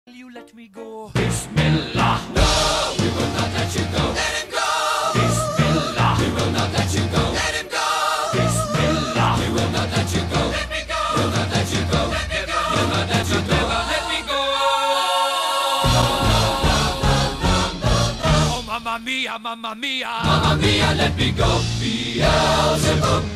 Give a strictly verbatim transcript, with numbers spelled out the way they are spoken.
You let me go. Bismillah. No, we will not let you go. Let him go. Bismillah. We will not let you go. Let him go. Bismillah. We will not let you go. Let me go. We'll not let you go. Let me go. We'll not let you go. Let me go. Oh, mamma mia, mamma mia. Mamma mia, let me go. Beelzebub.